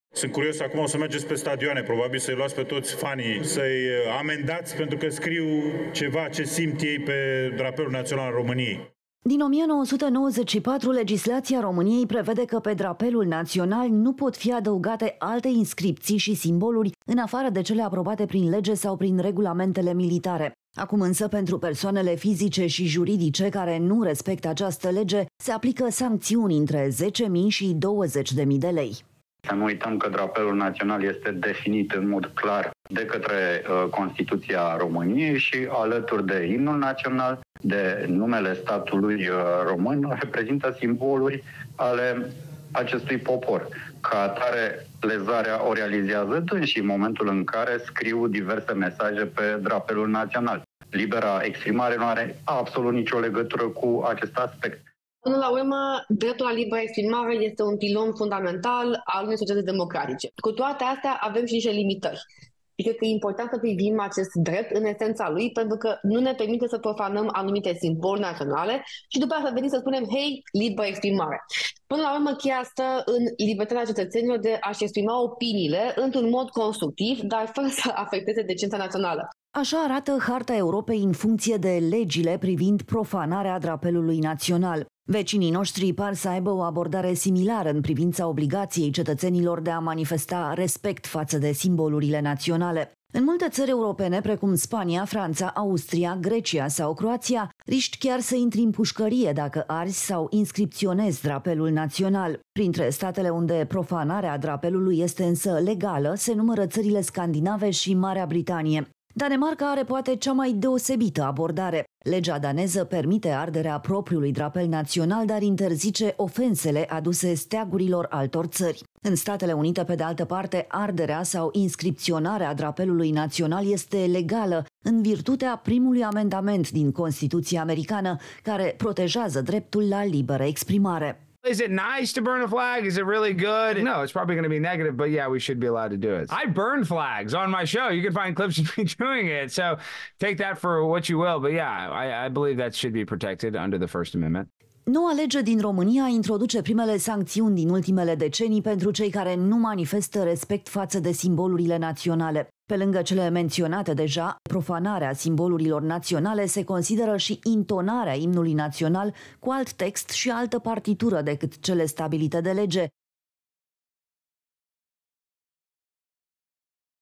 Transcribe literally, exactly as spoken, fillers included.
Sunt curios, acum o să mergeți pe stadioane, probabil să-i luați pe toți fanii, să-i amendați pentru că scriu ceva ce simt ei pe drapelul național al României. Din o mie nouă sute nouăzeci și patru, legislația României prevede că pe drapelul național nu pot fi adăugate alte inscripții și simboluri în afară de cele aprobate prin lege sau prin regulamentele militare. Acum însă, pentru persoanele fizice și juridice care nu respectă această lege, se aplică sancțiuni între zece mii și douăzeci de mii de lei. Să nu uităm că drapelul național este definit în mod clar de către uh, Constituția României și alături de imnul național, de numele statului uh, român, reprezintă simboluri ale acestui popor. Ca atare, lezarea o realizează dânsi în momentul în care scriu diverse mesaje pe drapelul național. Libera exprimare nu are absolut nicio legătură cu acest aspect. Până la urmă, dreptul la liberă exprimare este un pilon fundamental al unei societăți democratice. Cu toate astea, avem și niște limitări. Și cred că e important să privim acest drept în esența lui, pentru că nu ne permite să profanăm anumite simboli naționale și după aceea să venim să spunem, hei, liberă exprimare. Până la urmă, cheia stă în libertatea cetățenilor de a-și exprima opiniile într-un mod constructiv, dar fără să afecteze decența națională. Așa arată Harta Europei în funcție de legile privind profanarea drapelului național. Vecinii noștri par să aibă o abordare similară în privința obligației cetățenilor de a manifesta respect față de simbolurile naționale. În multe țări europene, precum Spania, Franța, Austria, Grecia sau Croația, riști chiar să intri în pușcărie dacă arzi sau inscripționezi drapelul național. Printre statele unde profanarea drapelului este însă legală, se numără țările scandinave și Marea Britanie. Danemarca are poate cea mai deosebită abordare. Legea daneză permite arderea propriului drapel național, dar interzice ofensele aduse steagurilor altor țări. În Statele Unite, pe de altă parte, arderea sau inscripționarea drapelului național este legală în virtutea primului amendament din Constituția americană, care protejează dreptul la liberă exprimare. Is it nice to burn a flag? Is it really good? No, it's probably going to be negative, but yeah, we should be allowed to do it. I burn flags on my show. You can find clips of me doing it. So take that for what you will. But yeah, I, I believe that should be protected under the First Amendment. Noua lege din România introduce primele sancțiuni din ultimele decenii pentru cei care nu manifestă respect față de simbolurile naționale. Pe lângă cele menționate deja, profanarea simbolurilor naționale se consideră și intonarea imnului național cu alt text și altă partitură decât cele stabilite de lege,